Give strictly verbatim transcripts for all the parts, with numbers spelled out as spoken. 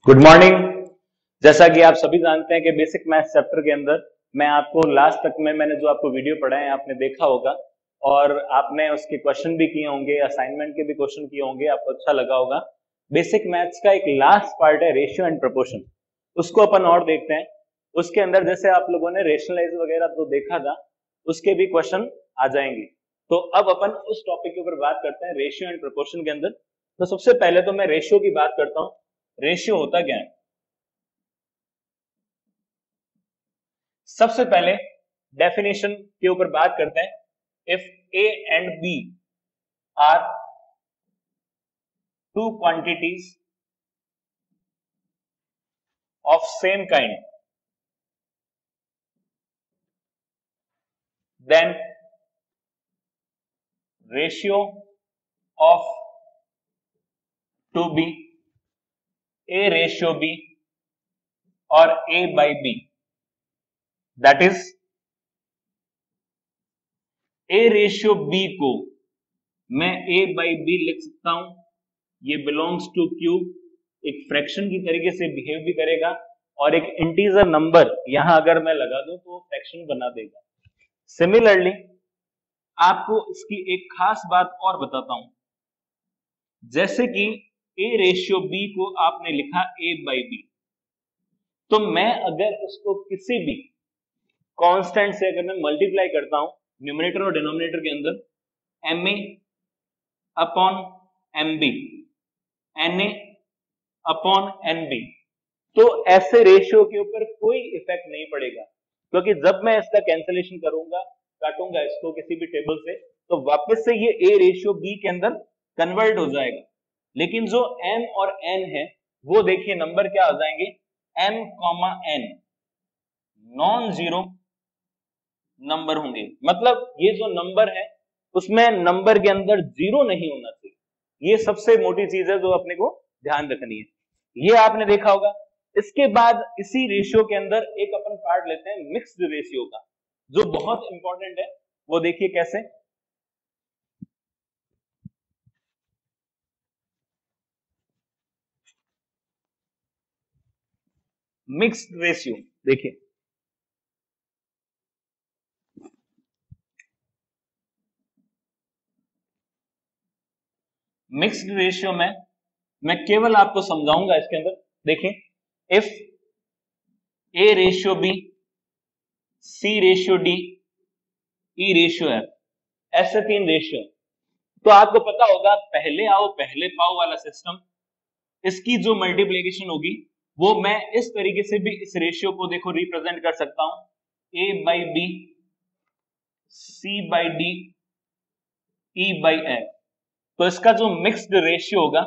Good morning. जैसा कि आप सभी जानते हैं कि बेसिक मैथ चैप्टर के अंदर मैं आपको लास्ट तक में मैंने जो आपको वीडियो पढ़ाए हैं आपने देखा होगा और आपने उसके क्वेश्चन भी किए होंगे, असाइनमेंट के भी क्वेश्चन किए होंगे, आपको अच्छा लगा होगा। बेसिक मैथ्स का एक लास्ट पार्ट है रेशियो एंड प्रोपोर्शन, उसको अपन और देखते हैं। उसके अंदर जैसे आप लोगों ने रेशनलाइज वगैरह तो देखा था, उसके भी क्वेश्चन आ जाएंगे। तो अब अपन उस टॉपिक के ऊपर बात करते हैं रेशियो एंड प्रोपोर्शन के अंदर। तो सबसे पहले तो मैं रेशियो की बात करता हूं। रेशियो होता क्या है? सबसे पहले डेफिनेशन के ऊपर बात करते हैं। If A and B are two quantities of same kind, then ratio of two be A ratio B और A by B, that is A ratio B को मैं ए बाई बी लिख सकता हूं। ये बिलोंग्स टू क्यू, एक fraction की तरीके से बिहेव भी करेगा और एक इंटीजर नंबर यहां अगर मैं लगा दूं तो फ्रैक्शन बना देगा। सिमिलरली आपको इसकी एक खास बात और बताता हूं। जैसे कि ए रेशियो बी को आपने लिखा ए बाई बी, तो मैं अगर उसको किसी भी कांस्टेंट से अगर मैं मल्टीप्लाई करता हूं न्यूमरेटर और डिनोमिनेटर के अंदर, M A upon M B, N A upon N B, तो ऐसे रेशियो के ऊपर कोई इफेक्ट नहीं पड़ेगा, क्योंकि जब मैं इसका कैंसलेशन करूंगा, काटूंगा इसको किसी भी टेबल से, तो वापस से ये ए रेशियो बी के अंदर कन्वर्ट हो जाएगा। लेकिन जो m और n है वो देखिए नंबर क्या आ जाएंगे, m comma n non zero number होंगे। मतलब ये जो नंबर है उसमें नंबर के अंदर जीरो नहीं होना चाहिए। ये सबसे मोटी चीज है जो अपने को ध्यान रखनी है। ये आपने देखा होगा। इसके बाद इसी रेशियो के अंदर एक अपन पार्ट लेते हैं मिक्स्ड रेशियो का, जो बहुत इंपॉर्टेंट है। वो देखिए कैसे। मिक्स्ड रेशियो देखिए, मिक्स्ड रेशियो में मैं केवल आपको समझाऊंगा इसके अंदर। देखिए, if A ratio B, C ratio D, E ratio F, ऐसे तीन रेशियो, तो आपको पता होगा पहले आओ पहले पाओ वाला सिस्टम, इसकी जो मल्टीप्लिकेशन होगी वो मैं इस तरीके से भी इस रेशियो को देखो रिप्रेजेंट कर सकता हूं, A by B, C by D, E by F. तो इसका जो मिक्स्ड रेशियो होगा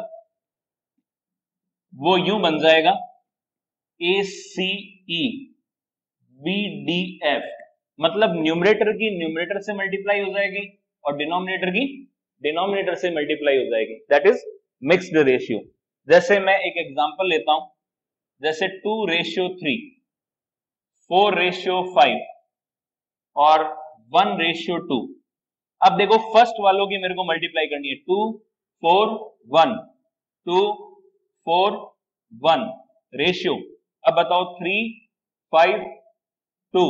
वो यूं बन जाएगा, A C E B D F. मतलब न्यूमरेटर की न्यूमरेटर से मल्टीप्लाई हो जाएगी और डिनोमिनेटर की डिनोमिनेटर से मल्टीप्लाई हो जाएगी, दैट इज मिक्स्ड रेशियो। जैसे मैं एक एग्जांपल लेता हूं, जैसे two ratio three, four ratio five और वन रेशियो टू। अब देखो फर्स्ट वालों की मेरे को मल्टीप्लाई करनी है, two four one, two four one ratio. अब बताओ थ्री फाइव टू,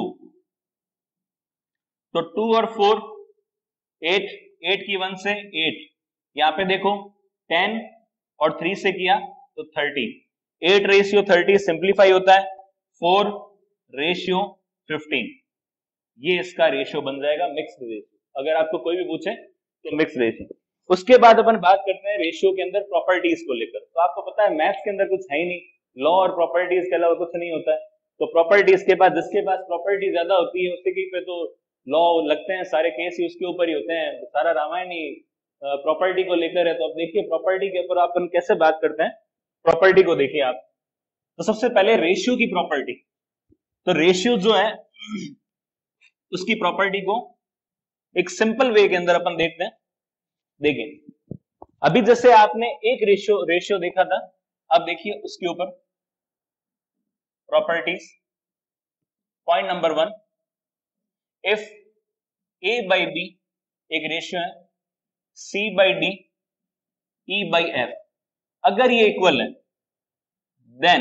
तो टू और फोर एट, एट की वन से एट, यहां पे देखो टेन और थ्री से किया तो thirty, eight ratio thirty simplify होता है, फोर रेशियो फिफ्टीन। ये इसका रेशियो बन जाएगा मिक्स्ड रेशियो। अगर आपको कोई भी पूछे तो मिक्स्ड रेशियो। उसके बाद अपन बात करते हैं रेशियो के अंदर प्रॉपर्टीज को लेकर। तो आपको पता है मैथ्स के अंदर कुछ है ही नहीं, लॉ और प्रॉपर्टीज के अलावा कुछ नहीं होता है। तो प्रॉपर्टीज के बाद जिसके पास प्रॉपर्टी ज्यादा होती है उसके पे तो लॉ लगते हैं, सारे केस ही उसके ऊपर ही होते हैं, सारा रामायण ही प्रॉपर्टी को लेकर है। तो अब देखिए प्रॉपर्टी के ऊपर अपन कैसे बात करते हैं। प्रॉपर्टी को देखिए आप, तो सबसे पहले रेशियो की प्रॉपर्टी। तो रेशियो जो है उसकी प्रॉपर्टी को एक सिंपल वे के अंदर अपन देखते हैं। देखिए अभी जैसे आपने एक रेशियो रेशियो देखा था, अब देखिए उसके ऊपर properties. Point number one, if A by B एक रेशियो है, C by D, E by F, अगर ये इक्वल है, then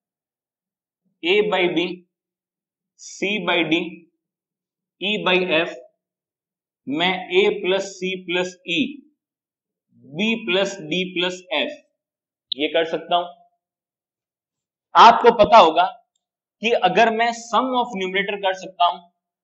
A by B, C by D, E by F, मैं A plus C plus E, B plus D plus F ये कर सकता हूं। आपको पता होगा कि अगर मैं सम ऑफ न्यूमरेटर कर सकता हूं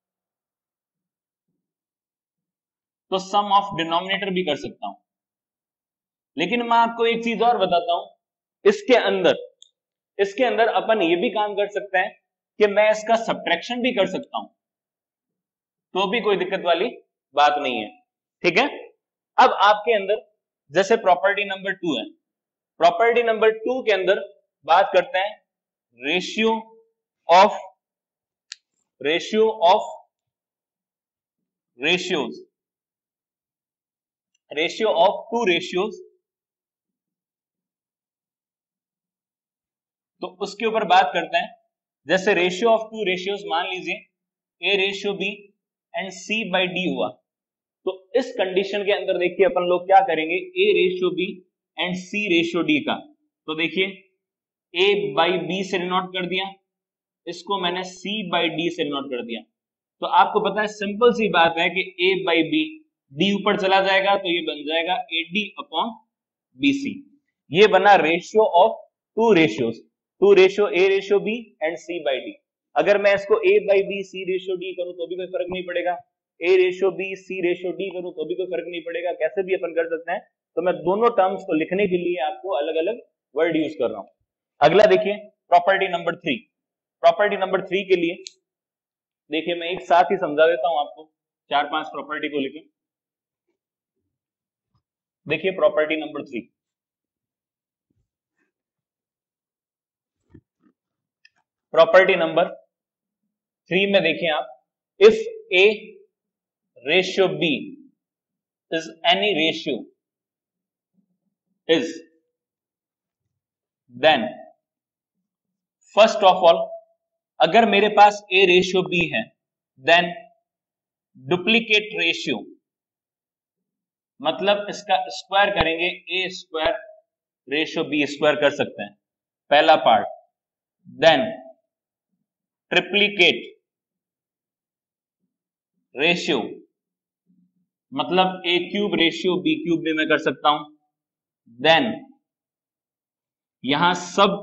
तो सम ऑफ डिनोमिनेटर भी कर सकता हूं। लेकिन मैं आपको एक चीज और बताता हूं, इसके अंदर इसके अंदर अपन ये भी काम कर सकते हैं कि मैं इसका सब्ट्रैक्शन भी कर सकता हूं, तो भी कोई दिक्कत वाली बात नहीं है। ठीक है, अब आपके अंदर जैसे प्रॉपर्टी नंबर टू है, प्रॉपर्टी नंबर टू के अंदर बात करते हैं ratio of ratio of ratios ratio of two ratios. तो उसके ऊपर बात करते हैं, जैसे रेशियो ऑफ टू रेशियोज मान लीजिए A ratio B and C by D हुआ, तो इस कंडीशन के अंदर देखिए अपन लोग क्या करेंगे, A ratio B and C ratio D का। तो देखिए ए बाई बी से डिनोट कर दिया, इसको मैंने सी बाई डी से डिनोट कर दिया। तो आपको पता है सिंपल सी बात है कि ए बाई बी, डी ऊपर चला जाएगा तो ये बन जाएगा A D upon B C. ये बना ratio of two ratios, two ratio A ratio B and C by D. अगर मैं इसको A by B C ratio D करूं तो भी कोई फर्क नहीं पड़ेगा, A ratio B C ratio D करूं तो भी कोई फर्क नहीं पड़ेगा, कैसे भी अपन कर सकते हैं। तो मैं दोनों टर्म्स को लिखने के लिए आपको अलग अलग वर्ड यूज कर रहा हूं। अगला देखिए property number three, property number three के लिए देखिए मैं एक साथ ही समझा देता हूं आपको, चार पांच प्रॉपर्टी को लिखे। देखिए property number three, property number three में देखिए आप, if A ratio B is any ratio is then first of all, अगर मेरे पास ए रेशियो बी है देन डुप्लीकेट रेशियो, मतलब इसका स्क्वायर करेंगे, A square ratio B square कर सकते हैं, पहला पार्ट। देन ट्रिप्लीकेट रेशियो, मतलब A cube ratio B cube भी मैं कर सकता हूं। देन यहां सब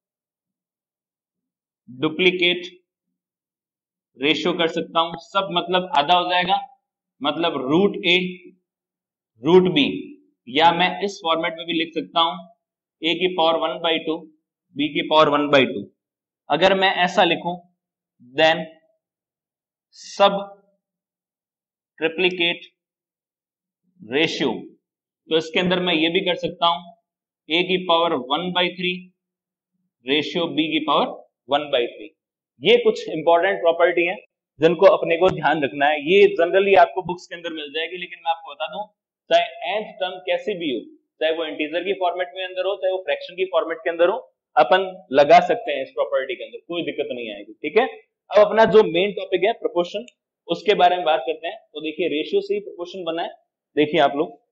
डुप्लीकेट रेशियो कर सकता हूं, सब मतलब आधा हो जाएगा, मतलब रूट ए रूट बी, या मैं इस फॉर्मेट में भी लिख सकता हूं ए की power one by two B की पावर वन बाई टू। अगर मैं ऐसा लिखूं देन सब ट्रिप्लीकेट रेशियो, तो इसके अंदर मैं ये भी कर सकता हूं ए की power one by three ratio B की पावर वन बाई थ्री। ये कुछ इंपॉर्टेंट प्रॉपर्टी है जिनको अपने को ध्यान रखना है। ये जनरली आपको बुक्स के अंदर मिल जाएगी, लेकिन मैं आपको बता दूं चाहे nth टर्म कैसे भी हो, चाहे वो इंटीजर की फॉर्मेट में अंदर हो, चाहे वो फ्रैक्शन की फॉर्मेट के अंदर हो, अपन लगा सकते हैं इस प्रॉपर्टी के अंदर, कोई दिक्कत नहीं आएगी। ठीक है, अब अपना जो मेन टॉपिक है प्रोपोर्शन, उसके बारे में बात करते हैं। तो देखिए रेशियो से ही प्रोपोर्शन बना है, देखिए आप लोग,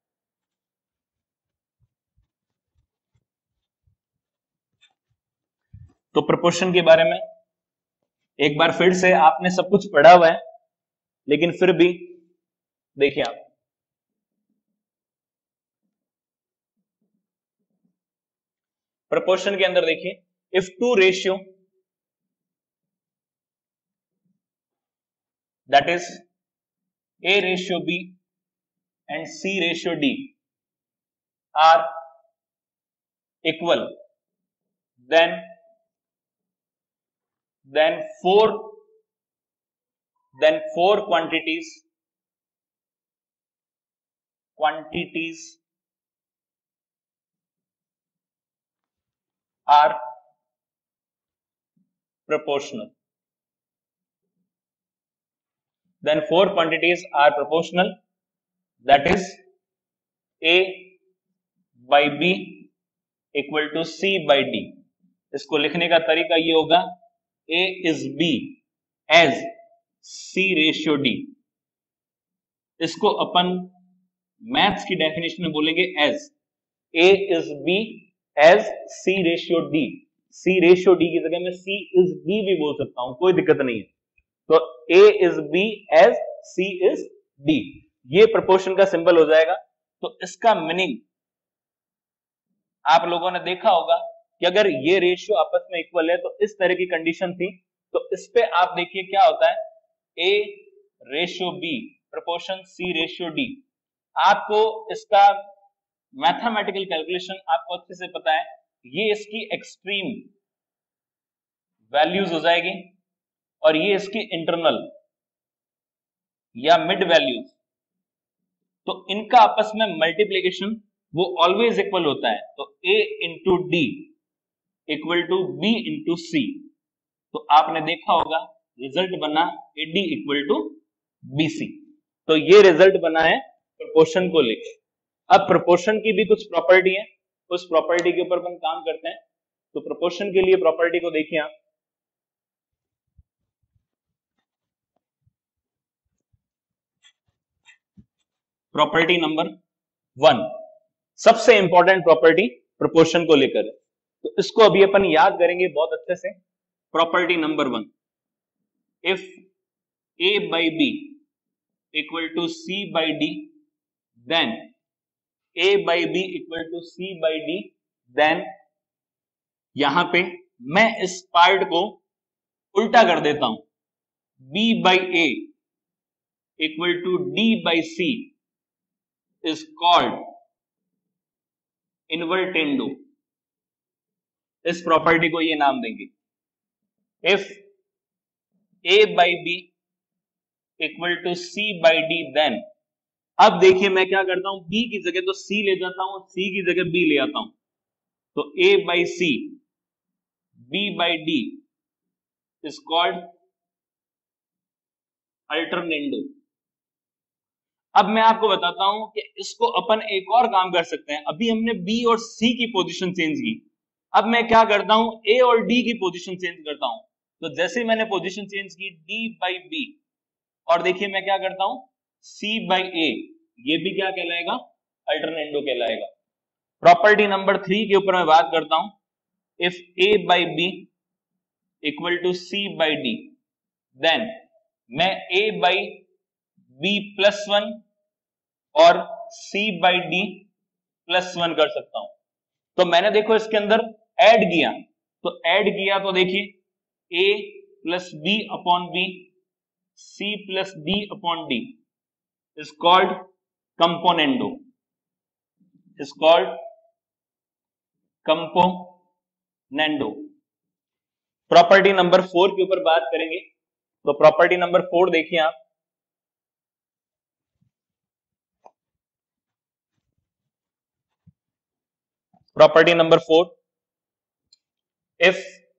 तो प्रोपोर्शन के बारे में एक बार फिर से आपने सब कुछ पढ़ा हुआ है, लेकिन फिर भी देखिए आप, प्रोपोर्शन के अंदर देखिए, if two ratio that is A ratio B and C ratio D are equal, then then four then four quantities quantities are proportional, then four quantities are proportional, that is A by B equal to C by D। इसको लिखने का तरीका ये होगा, A is B as C ratio D, इसको अपन maths की definition में बोलेंगे as A is B as C ratio D। C ratio D की जगह मैं सी इज बी भी बोल सकता हूं, कोई दिक्कत नहीं है। तो A is B as C is D, ये प्रपोर्शन का सिंबल हो जाएगा। तो इसका मीनिंग आप लोगों ने देखा होगा कि अगर ये रेशियो आपस में इक्वल है तो इस तरह की कंडीशन थी। तो इस पे आप देखिए क्या होता है, A ratio B proportion C ratio D. आपको इसका मैथमेटिकल कैलकुलेशन आपको अच्छे से पता है, ये इसकी एक्सट्रीम वैल्यूज हो जाएगी और ये इसकी इंटरनल या मिड वैल्यूज। तो इनका आपस में मल्टीप्लीकेशन वो ऑलवेज इक्वल होता है। तो a into D equal to B into C. तो आपने देखा होगा रिजल्ट बना A D equal to B C. तो ये रिजल्ट बना है प्रोपोर्शन को लेकर। अब प्रोपोर्शन की भी कुछ प्रॉपर्टी है, उस प्रॉपर्टी के ऊपर हम काम करते हैं। तो प्रोपोर्शन के लिए प्रॉपर्टी को देखिए आप, प्रॉपर्टी नंबर वन सबसे इंपॉर्टेंट प्रॉपर्टी प्रोपोर्शन को लेकर है। तो इसको अभी अपन याद करेंगे बहुत अच्छे से। Property number one, if A by B equal to C by D then A by B equal to C by D, then यहां पे मैं इस पार्ट को उल्टा कर देता हूं, b by A equal to D by C is called invertendo. इस प्रॉपर्टी को ये नाम देंगे, if a by B equal to C by D then. अब देखिए मैं क्या करता हूं, b की जगह तो c ले जाता हूं, c की जगह b ले आता हूं। तो a by C b by D is called alternendo. अब मैं आपको बताता हूं कि इसको अपन एक और काम कर सकते हैं। अभी हमने b और c की पोजीशन चेंज की, अब मैं क्या करता हूं, a और d की पोजीशन चेंज करता हूं। तो जैसे मैंने पोजीशन चेंज की d बाई बी, और देखिए मैं क्या करता हूं c बाई ए, ये भी क्या कहलाएगा, अल्टरनेंडो कहलाएगा। प्रॉपर्टी नंबर थ्री के ऊपर मैं बात करता हूं, if a by B equal to c by D then मैं a by B plus one और c by D plus one कर सकता हूं। तो मैंने देखो इसके अंदर ऐड किया, तो ऐड किया तो देखिए a plus B upon B, c plus D upon D is called componendo, is called componendo. Property number four के ऊपर बात करेंगे। तो प्रॉपर्टी नंबर फोर देखिए आप, property number four, if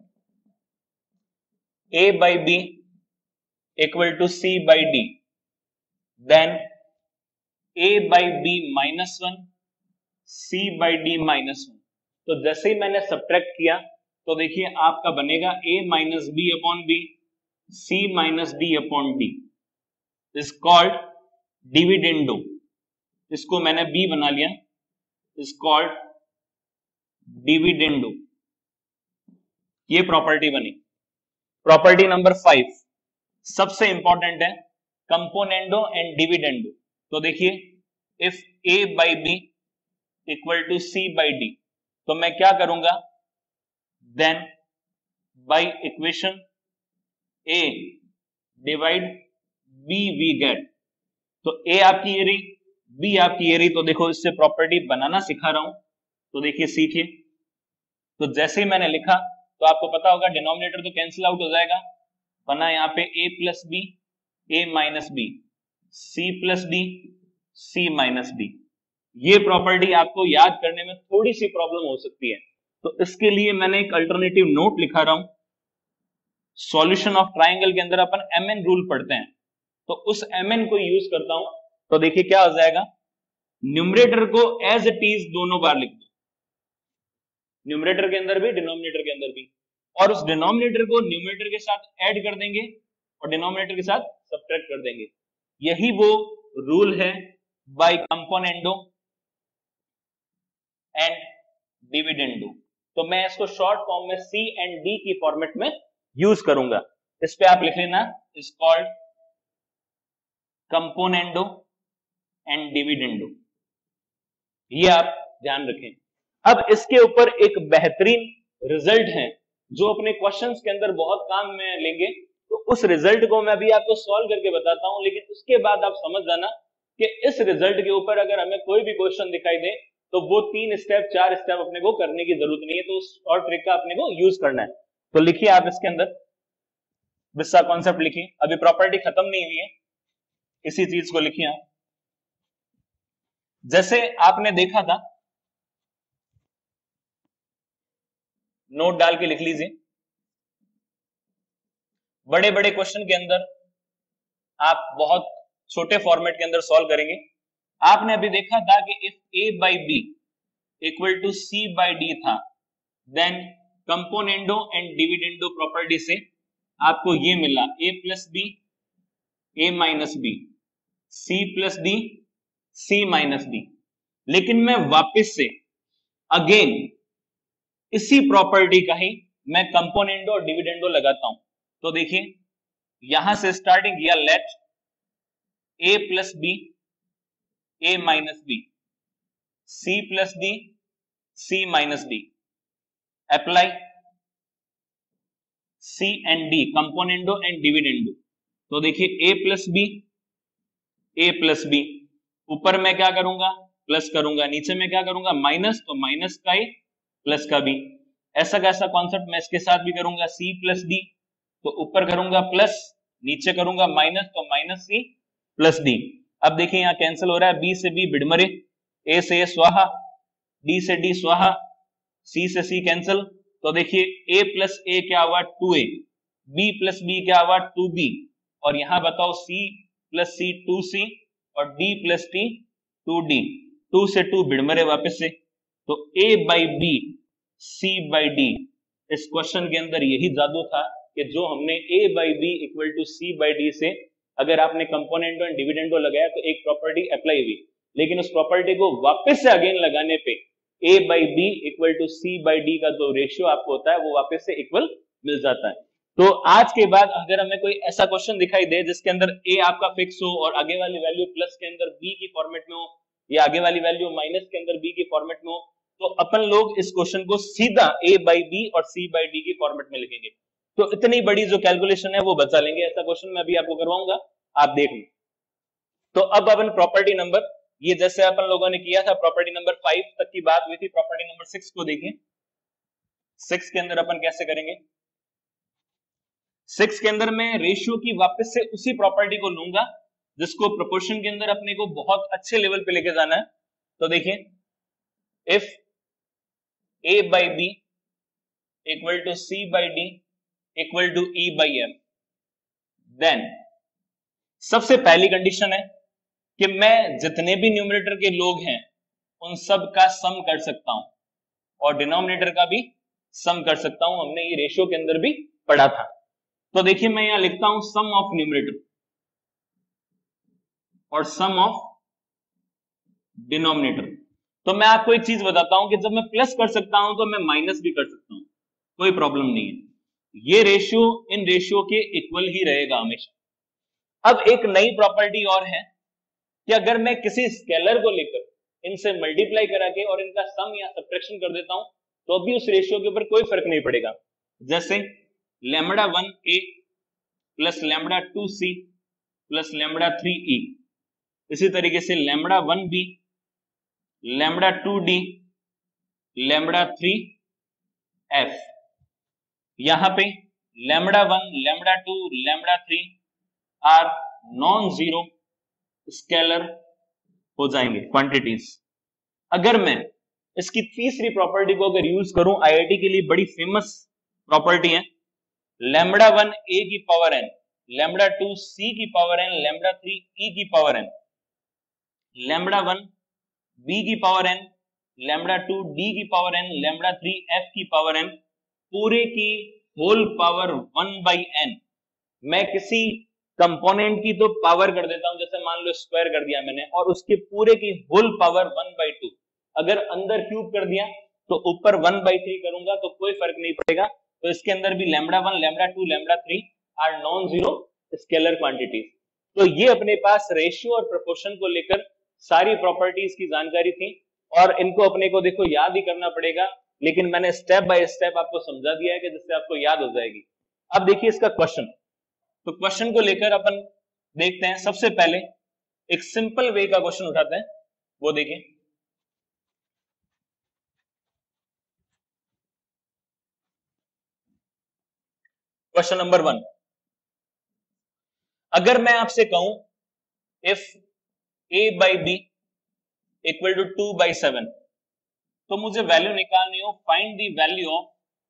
a by B equal to c by D then a by B minus one, c by D minus one. तो जैसे ही मैंने सब्ट्रैक्ट किया तो देखिए आपका बनेगा a minus B upon B, c minus D upon D is called dividendo. इसको मैंने b बना लिया, इज कॉल्ड डिविडेंडो। ये प्रॉपर्टी बनी। प्रॉपर्टी नंबर फाइव सबसे इंपॉर्टेंट है, कंपोनेंडो एंड डिविडेंडो। तो देखिए if a by B equal to c by D, तो मैं क्या करूंगा, then by equation a divide b we get. तो a आपकी ये रही, b आपकी ये रही। तो देखो इससे प्रॉपर्टी बनाना सिखा रहा हूं, तो देखिए सीखिए। तो जैसे ही मैंने लिखा तो आपको पता होगा डिनोमिनेटर तो कैंसिल आउट हो जाएगा, बना यहाँ पे a plus B, A minus B, C plus D, C minus D. ये प्रॉपर्टी आपको याद करने में थोड़ी सी प्रॉब्लम हो सकती है, तो इसके लिए मैंने एक अल्टरनेटिव नोट लिखा रहा हूं। सॉल्यूशन ऑफ ट्राइंगल के अंदर अपन एम एन रूल पढ़ते हैं, तो उस एम एन को यूज करता हूं। तो देखिए क्या हो जाएगा, न्यूमरेटर को एज इट इज दोनों बार लिख दो, न्यूमरेटर के अंदर भी डिनोमिनेटर के अंदर भी, और उस डिनोमिनेटर को न्यूमरेटर के साथ ऐड कर देंगे और डिनोमिनेटर के साथ सब्ट्रैक्ट कर देंगे। यही वो रूल है बाय कंपोनेंडो एंड डिविडेंडो। तो मैं इसको शॉर्ट फॉर्म में सी एंड डी की फॉर्मेट में यूज करूंगा। इस पे आप लिख लेना is called componendo and dividendo, ये आप ध्यान रखें। अब इसके ऊपर एक बेहतरीन रिजल्ट है जो अपने क्वेश्चंस के अंदर बहुत काम में लेंगे, तो उस रिजल्ट को मैं अभी आपको सॉल्व करके बताता हूं, लेकिन उसके बाद आप समझ जाना कि इस रिजल्ट के ऊपर अगर हमें कोई भी क्वेश्चन दिखाई दे तो वो तीन स्टेप चार स्टेप अपने को करने की जरूरत नहीं है, तो उस और ट्रिक का अपने को यूज करना है। तो लिखिए आप इसके अंदर विस्सा कॉन्सेप्ट लिखिए, अभी प्रॉपर्टी खत्म नहीं हुई है, इसी चीज को लिखिए आप। जैसे आपने देखा था, नोट डाल के लिख लीजिए, बड़े बड़े क्वेश्चन के अंदर आप बहुत छोटे फॉर्मेट के अंदर सॉल्व करेंगे। आपने अभी देखा था कि if A by B equal to C by D था, then componendo and dividendo property से आपको ये मिला A plus B, A minus B, C plus D, C minus D. लेकिन मैं वापस से अगेन इसी प्रॉपर्टी का ही मैं कंपोनेंडो और डिविडेंडो लगाता हूं। तो देखिए यहां से स्टार्टिंग किया, let A plus B, A minus B, C plus D, C minus D, apply C and D, componendo and dividendo. तो देखिए A plus B, A plus B, ऊपर मैं क्या करूंगा प्लस करूंगा, नीचे में क्या करूंगा माइनस, तो माइनस का ही प्लस का भी। ऐसा कैसा कॉन्सेप्ट मैं इसके साथ भी करूंगा, सी प्लस डी, तो ऊपर करूंगा प्लस, नीचे करूंगा माइनस, तो माइनस सी प्लस डी। अब देखिए यहाँ कैंसिल हो रहा है, बी से बी बिडमरे, ए से ए स्वाहा, डी से डी स्वाहा, सी से सी कैंसिल। तो देखिए a प्लस ए क्या हुआ two A, b plus B क्या हुआ टू बी, और यहां बताओ c plus C two C और d plus D two D, two से टू बिडमरे वापस से। तो a by B, c by D, इस क्वेश्चन के अंदर यही जादू था कि जो हमने a by B equal to C by D से अगर आपने कंपोनेंटो एंड डिविडेंडो लगाया तो एक प्रॉपर्टी अप्लाई हुई, लेकिन उस प्रॉपर्टी को वापस से अगेन लगाने पे a by B equal to C by D का जो रेशियो आपको होता है वो वापस से इक्वल मिल जाता है। तो आज के बाद अगर हमें कोई ऐसा क्वेश्चन दिखाई दे जिसके अंदर a आपका फिक्स हो और आगे वाली वैल्यू प्लस के अंदर b की फॉर्मेट में हो, या आगे वाली वैल्यू माइनस के अंदर b की फॉर्मेट में हो, तो अपन लोग इस क्वेश्चन को सीधा a बाई बी और c बाई डी की फॉर्मेट में लिखेंगे, तो इतनी बड़ी जो कैलकुलेशन है वो बचा लेंगे। ऐसा क्वेश्चन मैं अभी आपको करवाऊंगा, आप देख लें। तो अब अपन प्रॉपर्टी नंबर, ये जैसे अपन लोगों ने किया था प्रॉपर्टी नंबर फाइव तक की बात हुई थी, प्रॉपर्टी नंबर सिक्स को देखें। सिक्स के अंदर अपन कैसे करेंगे, सिक्स के अंदर मैं रेशियो की वापस से उसी प्रॉपर्टी को लूंगा जिसको प्रोपोर्शन के अंदर अपने को बहुत अच्छे लेवल पे लेके जाना है। तो देखिए if a by B equal to C by D equal to E by F, then सबसे पहली कंडीशन है कि मैं जितने भी न्यूमरेटर के लोग हैं उन सब का सम कर सकता हूं और डिनोमिनेटर का भी सम कर सकता हूं, हमने ये रेशियो के अंदर भी पढ़ा था। तो देखिए मैं यहां लिखता हूं सम ऑफ न्यूमरेटर और सम ऑफ डिनोमिनेटर। तो मैं आपको एक चीज बताता हूं कि जब मैं प्लस कर सकता हूं तो मैं माइनस भी कर सकता हूं, कोई प्रॉब्लम नहीं है, ये रेशियो इन रेशियो के इक्वल ही रहेगा हमेशा। अब एक नई प्रॉपर्टी और है कि अगर मैं किसी स्केलर को लेकर इनसे मल्टीप्लाई करा के और इनका सम या सब्ट्रैक्शन कर देता हूं तो भी उस रेशियो के ऊपर कोई फर्क नहीं पड़ेगा। जैसे lambda one A plus lambda two C plus lambda three E, इसी तरीके से lambda one B, lambda two D, lambda three F. यहां पे lambda one, lambda two, lambda three are non zero scalar हो जाएंगे क्वांटिटीज। अगर मैं इसकी तीसरी प्रॉपर्टी को अगर यूज करूं, आईआईटी के लिए बड़ी फेमस प्रॉपर्टी है, लैम्बडा वन ए की power N, lambda two C की power N, lambda three E की power N, lambda one B की power N, lambda two D की power N, lambda three F की पावर एन, पूरे की whole power one by N. मैं किसी component की तो पावर कर देता हूं, जैसे मान लो स्क्वायर कर दिया मैंने, और उसके पूरे की whole power one by two. अगर अंदर क्यूब कर दिया तो ऊपर वन बाई थ्री करूंगा तो कोई फर्क नहीं पड़ेगा। तो इसके अंदर भी lambda one, lambda two, lambda three are non zero scalar quantities. तो ये अपने पास रेशियो और प्रोपोर्शन को लेकर सारी प्रॉपर्टीज की जानकारी थी, और इनको अपने को देखो याद ही करना पड़ेगा, लेकिन मैंने स्टेप बाय स्टेप आपको समझा दिया है कि जिससे आपको याद हो जाएगी। अब देखिए इसका क्वेश्चन, तो क्वेश्चन को लेकर अपन देखते हैं। सबसे पहले एक सिंपल वे का क्वेश्चन उठाते हैं, वो देखिए। क्वेश्चन नंबर वन, अगर मैं आपसे कहूं if a by B equal to two by seven, तो मुझे वैल्यू निकालनी हो, find the value of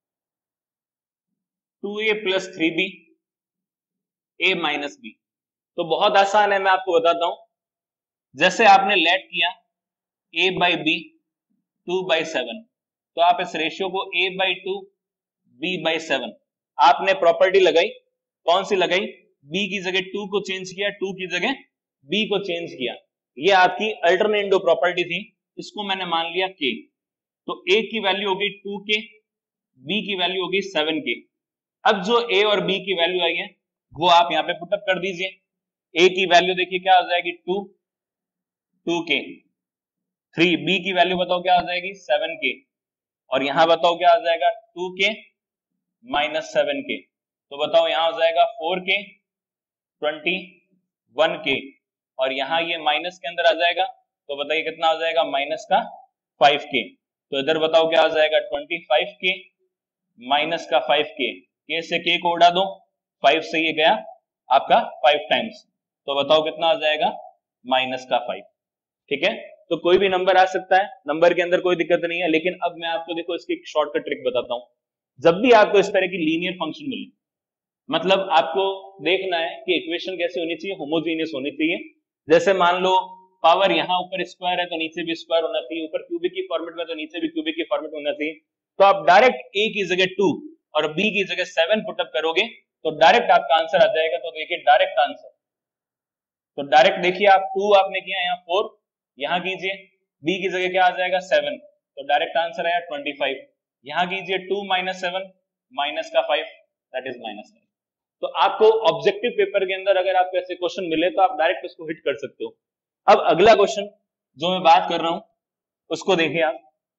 two A plus three B A minus B. तो बहुत आसान है, मैं आपको बताता हूं। जैसे आपने लेट किया a by B two by seven, तो आप इस रेशियो को a by two b by seven, आपने प्रॉपर्टी लगाई, कौन सी लगाई, b की जगह टू को चेंज किया, टू की जगह b को चेंज किया। ये आपकी अल्टरनेटिव प्रॉपर्टी थी, इसको मैंने मान लिया k। तो a की वैल्यू होगी टू के, b की वैल्यू होगी सेवन के। अब जो a और b की वैल्यू आई है वो आप यहाँ पे पुटअप कर दीजिए। a की वैल्यू देखिए क्या हो जाएगी, टू, टू के, थ्री, b की वैल्यू बताओ क्या हो जाएगी, सेवन के, और यहां बताओ क्या हो जाएगा, टू के माइनस सेवन के। तो बताओ यहां हो जाएगा फोर के, ट्वेंटी वन के, और यहां ये माइनस के अंदर आ जाएगा, तो बताइए कितना हो जाएगा, माइनस का फाइव के। तो इधर बताओ क्या हो जाएगा, ट्वेंटी फाइव के माइनस का फाइव के, के से के को उड़ा दो, फाइव से ये गया आपका फाइव टाइम्स, तो बताओ कितना आ जाएगा, माइनस का फाइव। ठीक है, तो कोई भी नंबर आ सकता है, नंबर के अंदर कोई दिक्कत नहीं है। लेकिन अब मैं आपको देखो इसकी एक शॉर्टकट ट्रिक बताता हूं। जब भी आपको इस तरह की लीनियर फंक्शन मिले, मतलब आपको देखना है कि इक्वेशन कैसे होनी चाहिए, होमोजीनियस होनी चाहिए। जैसे मान लो पावर यहाँ ऊपर स्क्वायर है तो नीचे भी स्क्वायर होना चाहिए, ऊपर क्यूबिक की फॉर्मेट में तो नीचे भी क्यूबिक की फॉर्मेट होना चाहिए। तो आप डायरेक्ट a की जगह टू और b की जगह सेवन पुटअप करोगे तो डायरेक्ट आपका आंसर आ जाएगा। तो देखिए डायरेक्ट आंसर, तो डायरेक्ट देखिए आप टू आपने किया यहाँ फोर, यहाँ कीजिए b की जगह क्या आ जाएगा, सेवन, तो डायरेक्ट आंसर आया ट्वेंटी फाइव। यहाँ कीजिए टू माइनस सेवन माइनस का five, that is minus five. तो आपको ऑब्जेक्टिव पेपर के अंदर अगर आपको ऐसे क्वेश्चन मिले तो आप डायरेक्ट उसको हिट कर सकते हो। अब अगला क्वेश्चन जो मैं बात कर रहा हूं उसको देखिए आप।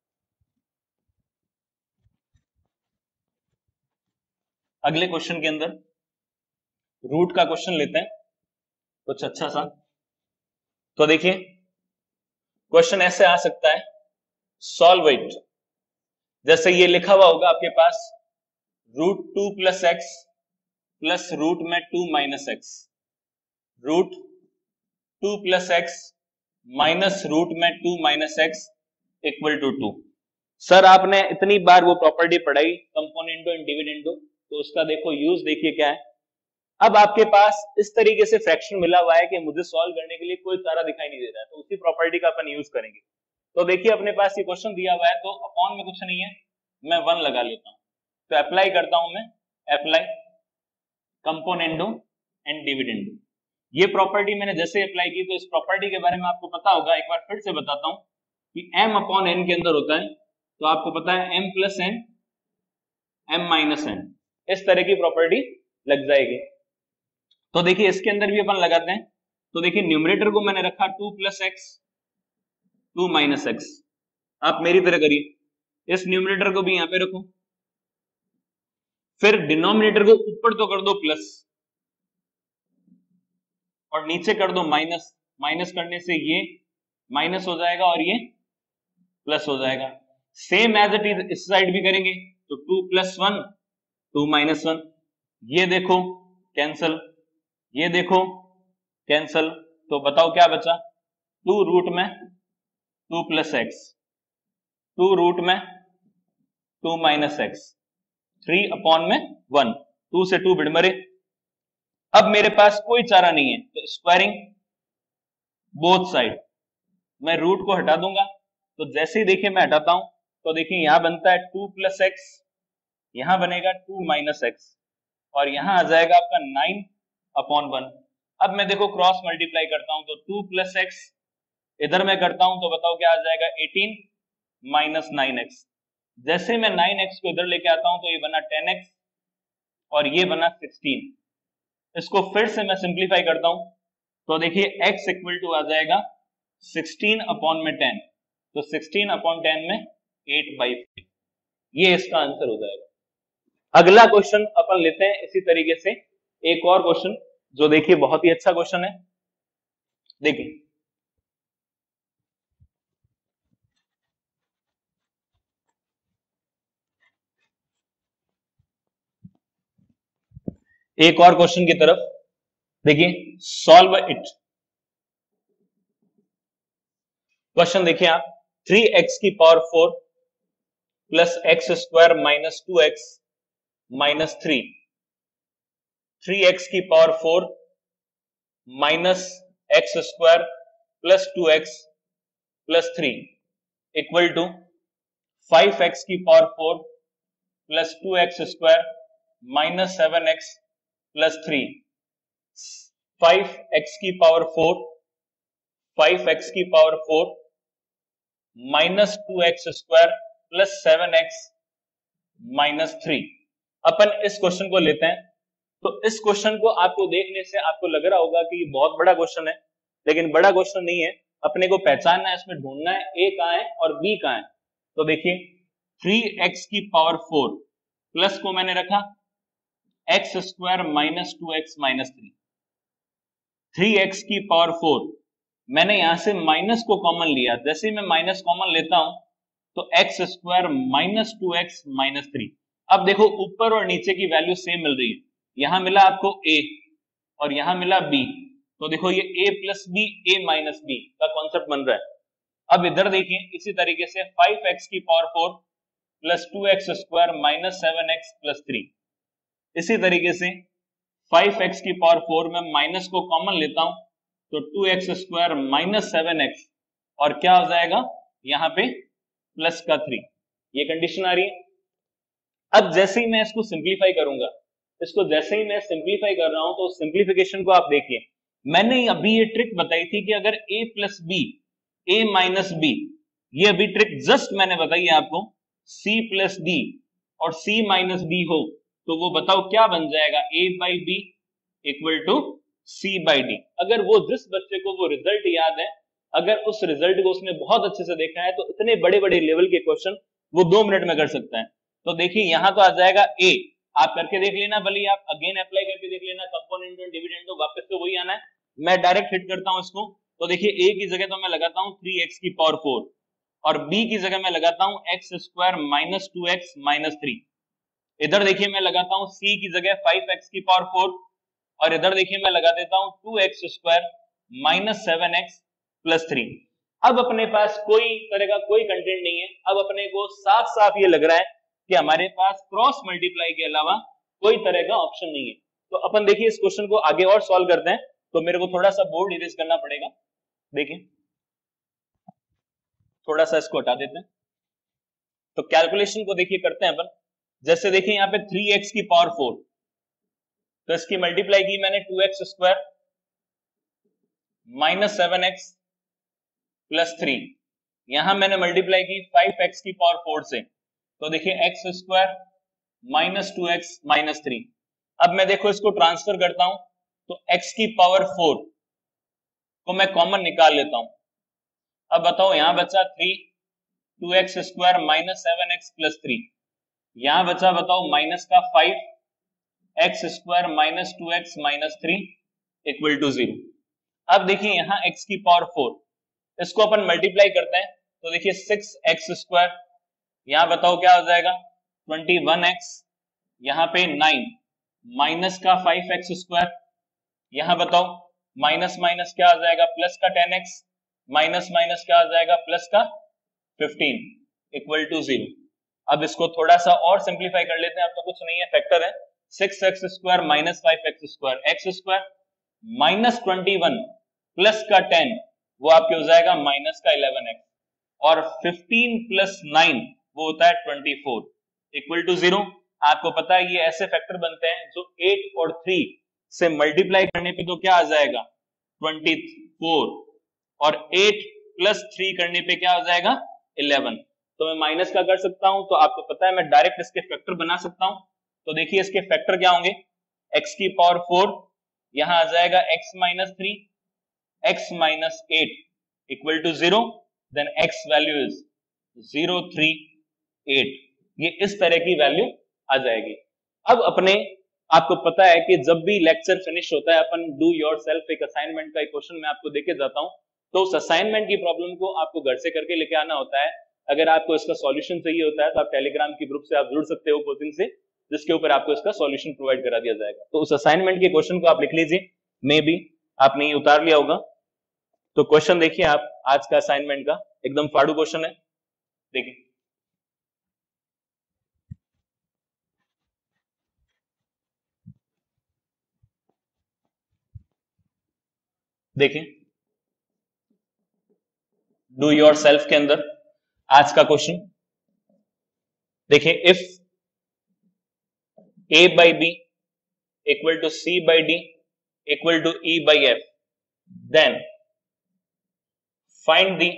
अगले क्वेश्चन के अंदर रूट का क्वेश्चन लेते हैं कुछ अच्छा सा। तो देखिए क्वेश्चन ऐसे आ सकता है, सॉल्व इट। जैसे ये लिखा हुआ होगा आपके पास, root two plus X plus root में two minus X, root two plus X minus root में two minus X equal to two. Sir आपने इतनी बार वो प्रॉपर्टी पढ़ाई कंपोनेंटो एंड डिविडेंडो, तो उसका देखो यूज देखिए क्या है। अब आपके पास इस तरीके से फ्रैक्शन मिला हुआ है कि मुझे सॉल्व करने के लिए कोई तारा दिखाई नहीं दे रहा है, तो उसी प्रॉपर्टी का अपन यूज करेंगे। तो देखिए अपने पास ये क्वेश्चन दिया हुआ है, तो अपॉन में कुछ नहीं है, मैं वन लगा लेता हूं। तो अप्लाई करता हूं मैं, अप्लाई कंपोनेंडो एंड डिविडेंडो। ये प्रॉपर्टी मैंने जैसे अप्लाई की, तो इस प्रॉपर्टी के बारे में आपको पता होगा, एक बार फिर से बताता हूं कि m अपॉन n के अंदर होता है, तो आपको पता है m plus n, m minus n, इस तरह की प्रॉपर्टी लग जाएगी। तो देखिए इसके अंदर भी अपन लगाते हैं। तो देखिए न्यूमरेटर को मैंने रखा two plus X, two minus X. आप मेरी तरह करिए, इस न्यूमरेटर को भी यहां पे रखो, फिर डिनोमिनेटर को ऊपर तो कर दो प्लस और नीचे कर दो माइनस। माइनस करने से ये माइनस हो जाएगा और ये प्लस हो जाएगा। सेम एज इट इज इस साइड भी करेंगे, तो two plus one, two minus one, ये देखो कैंसल, ये देखो कैंसल, तो बताओ क्या बचा, टू रूट में two plus X, two root में two minus X, three upon में वन, टू से टू बिड़मरे। अब मेरे पास कोई चारा नहीं है, तो स्क्वायरिंग बोथ साइड, मैं रूट को हटा दूंगा। तो जैसे ही देखिए मैं हटाता हूं, तो देखिए यहां बनता है टू प्लस एक्स, यहां बनेगा टू माइनस एक्स, और यहां आ जाएगा आपका नाइन अपॉन वन। अब मैं देखो क्रॉस मल्टीप्लाई करता हूं, तो टू प्लस एक्स इधर मैं करता हूं, तो बताओ क्या आ जाएगा, एटीन माइनस नाइन एक्स। जैसे मैं नाइन एक्स को इधर लेके आता हूं तो ये बना टेन एक्स और ये बना सिक्सटीन। इसको फिर से मैं सिंप्लीफाई करता हूं तो देखिए x इक्वल टू आ जाएगा सिक्सटीन अपॉन में टेन, तो सिक्सटीन अपॉन टेन में एट बाई फाइव, ये इसका आंसर हो जाएगा। अगला क्वेश्चन अपन लेते हैं इसी तरीके से, एक और क्वेश्चन जो देखिए बहुत ही अच्छा क्वेश्चन है। देखिए एक और क्वेश्चन की तरफ देखिए, सॉल्व इट। क्वेश्चन देखिए आप, थ्री एक्स की power four plus x square minus two x minus three, three x की power four minus x square plus two x plus three equal to five x की power four plus two x square minus seven x plus three, five x की power four, five x की power four minus two x square plus seven x minus three. अपन इस question को लेते हैं। तो इस क्वेश्चन को आपको देखने से आपको लग रहा होगा कि ये बहुत बड़ा क्वेश्चन है, लेकिन बड़ा क्वेश्चन नहीं है। अपने को पहचानना है, इसमें ढूंढना है ए कहां है और बी कहां है। तो देखिए थ्री एक्स की पावर फोर प्लस को मैंने रखा x square minus two x minus three, three x की पावर फोर मैंने यहां से माइनस को कॉमन लिया, जैसे ही मैं माइनस कॉमन लेता हूं तो x square minus two x minus three. अब देखो ऊपर और नीचे की वैल्यू सेम मिल रही है, यहां मिला आपको a और यहां मिला b, तो देखो ये a plus B a minus B का कॉन्सेप्ट बन रहा है। अब इधर देखिए इसी तरीके से फाइव एक्स की power four plus two x square minus seven x plus three, इसी तरीके से फाइव एक्स की पावर फोर में माइनस को कॉमन लेता हूं तो two x square minus seven x और क्या हो जाएगा यहां पे प्लस का थ्री, ये कंडीशन आ रही है। अब जैसे ही मैं इसको सिंप्लीफाई करूंगा, इसको जैसे ही मैं सिंप्लीफाई कर रहा हूं तो सिंप्लीफिकेशन को आप देखिए, मैंने अभी ये ट्रिक बताई थी कि अगर a plus B A minus B, ये अभी ट्रिक जस्ट मैंने बताई है आपको, c प्लस डी और c माइनस डी हो तो वो बताओ क्या बन जाएगा, a by B equal to c by D. अगर वो जिस बच्चे को वो रिजल्ट याद है, अगर उस रिजल्ट को उसने बहुत अच्छे से देखा है तो इतने बड़े बड़े लेवल के क्वेश्चन वो दो मिनट में कर सकता है। तो देखिए यहां तो आ जाएगा a, आप करके देख लेना, भले आप अगेन अप्लाई करके देख लेना, कंपोनेंट और डिविडेंड तो वापस तो वही आना है। मैं डायरेक्ट हिट करता हूं इसको, तो देखिए a की जगह तो मैं लगाता हूं थ्री एक्स की पावर फोर और b की जगह मैं लगाता हूं x square minus two x minus three. इधर देखिए मैं लगाता हूं c की जगह फाइव एक्स की पावर फोर और इधर देखिए मैं लगा देता हूं two x square minus seven x plus three. अब अपने पास कोई तरह का कोई कंटेंट नहीं है, अब अपने को साफ साफ ये लग रहा है कि हमारे पास क्रॉस मल्टीप्लाई के अलावा कोई तरह का ऑप्शन नहीं है। तो अपन देखिए इस क्वेश्चन को आगे और सॉल्व करते हैं, तो मेरे को थोड़ा सा बोर्ड इरेज करना पड़ेगा। देखिए थोड़ा सा इसको हटा देते हैं, तो कैलकुलेशन को देखिए करते हैं अपन। जैसे देखिए यहाँ पे थ्री एक्स की पावर फोर, तो इसकी मल्टीप्लाई की मैंने two x square minus seven x plus three, यहां मैंने मल्टीप्लाई की फाइव एक्स की पावर फोर से, तो देखिए x square minus two x minus three. अब मैं देखो इसको ट्रांसफर करता हूं तो x की पावर फोर को मैं कॉमन निकाल लेता हूं। अब बताओ यहां बचा three, two x square minus seven x plus three, यहां बचा बताओ माइनस का five x square minus two x minus three equal to zero. अब देखिए यहां x की पावर फोर, इसको अपन मल्टीप्लाई करते हैं तो देखिए सिक्स एक्स स्क्वायर, यहां बताओ क्या हो जाएगा ट्वेंटी वन एक्स, यहां पे नाइन माइनस का फाइव एक्स स्क्वायर, यहां बताओ माइनस माइनस क्या आ जाएगा प्लस का टेन एक्स, माइनस माइनस क्या आ जाएगा प्लस का फिफ्टीन इक्वल टू जीरो। अब इसको थोड़ा सा और सिंप्लीफाई कर लेते हैं, अब तो कुछ नहीं है, फैक्टर है, six x square minus five x square, x square minus twenty one plus का टेन वो आपके हो जाएगा माइनस का इलेवन एक्स, और फिफ्टीन प्लस नाइन वो होता है twenty four equal to zero. आपको पता है ये ऐसे फैक्टर बनते हैं जो एट और थ्री से मल्टीप्लाई करने पे तो क्या आ जाएगा ट्वेंटी फोर, और एट प्लस थ्री करने पे क्या हो जाएगा इलेवन। तो मैं माइनस का कर सकता हूं, तो आपको पता है मैं डायरेक्ट इसके फैक्टर बना सकता हूं। तो देखिए इसके फैक्टर क्या होंगे, x की पावर फोर, यहां आ जाएगा x minus three, x minus eight equal to zero, then x value is zero three eight, ये इस तरह की वैल्यू आ जाएगी। अब अपने आपको पता है कि जब भी लेक्चर फिनिश होता है अपन डू योरसेल्फ एक असाइनमेंट का एक क्वेश्चन मैं आपको देके जाता हूं, तो उस असाइनमेंट की प्रॉब्लम को आपको घर से करके लेके आना होता है। अगर आपको इसका सॉल्यूशन चाहिए होता है तो आप टेलीग्राम की ग्रुप से आप जुड़ सकते हो कोचिंग से, जिसके ऊपर आपको इसका सॉल्यूशन प्रोवाइड करा दिया जाएगा। तो उस असाइनमेंट के क्वेश्चन को आप लिख लीजिए, मे बी आपने ये उतार लिया होगा। तो क्वेश्चन देखिए आप आज का असाइनमेंट का, एकदम फाड़ू क्वेश्चन है, देखिए देखिए डू योर सेल्फ के अंदर आज का क्वेश्चन देखिए, if A by B equal to C by D equal to E by F, then find the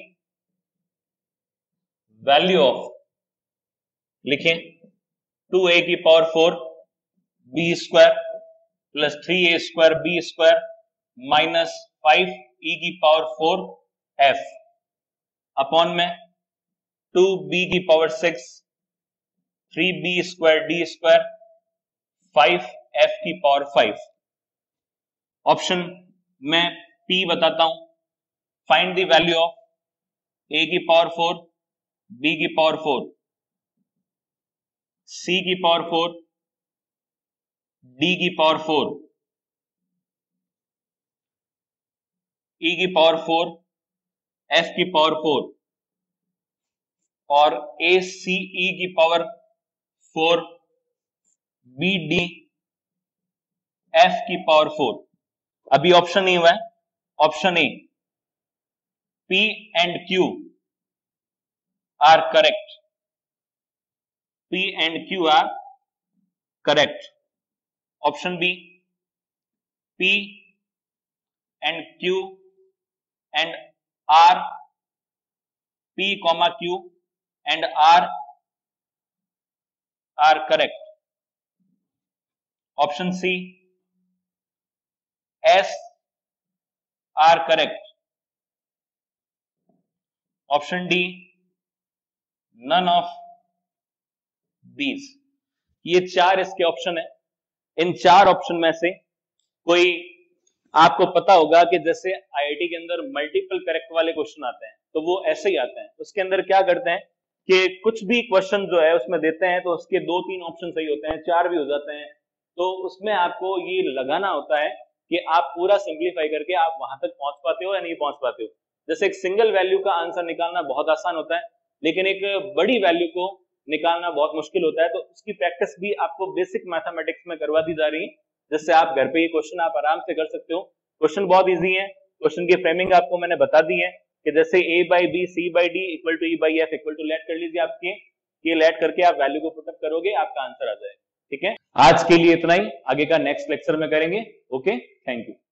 value of, लिखिए टू ए की power four B square plus three A square B square minus five E की power four F upon में two B की power six three B square D square five F की power five. Option में P बताता हूं, find the value of ए की power four, B की power four, C की पावर फोर, डी की पावर फोर, ई की पावर फोर, एफ की पावर फोर और ए सी ई की power four, B D F की पावर फोर। अभी ऑप्शन नहीं हुआ है, option A P and Q are correct, P and Q are correct. Option B P and Q and R, P comma Q and R are correct. Option C S are correct. Option D none of these. ये चार इसके option है। इन चार option में से कोई आपको पता होगा कि जैसे आईआईटी के अंदर मल्टीपल करेक्ट वाले क्वेश्चन आते हैं तो वो ऐसे ही आते हैं। उसके अंदर क्या करते हैं कि कुछ भी क्वेश्चन जो है उसमें देते हैं तो उसके दो तीन ऑप्शन सही होते हैं, चार भी हो जाते हैं, तो उसमें आपको ये लगाना होता है कि आप पूरा सिंप्लीफाई करके आप वहां तक पहुंच पाते हो या नहीं पहुंच पाते हो। जैसे एक सिंगल वैल्यू का आंसर निकालना बहुत आसान होता है, लेकिन एक बड़ी वैल्यू को निकालना बहुत मुश्किल होता है। तो उसकी प्रैक्टिस भी आपको बेसिक मैथमेटिक्स में करवा दी जा रही है, जिससे आप घर पे ये क्वेश्चन आप आराम से कर सकते हो। क्वेश्चन बहुत इजी है, क्वेश्चन की फ्रेमिंग आपको मैंने बता दी है कि जैसे a by B C by D equal to E by F equal to let कर लीजिए, आपके ये लेट करके आप वैल्यू को पुटअप करोगे, आपका आंसर आ जाएगा। ठीक है, आज के लिए इतना ही, आगे का नेक्स्ट लेक्चर में करेंगे। Okay, thank you.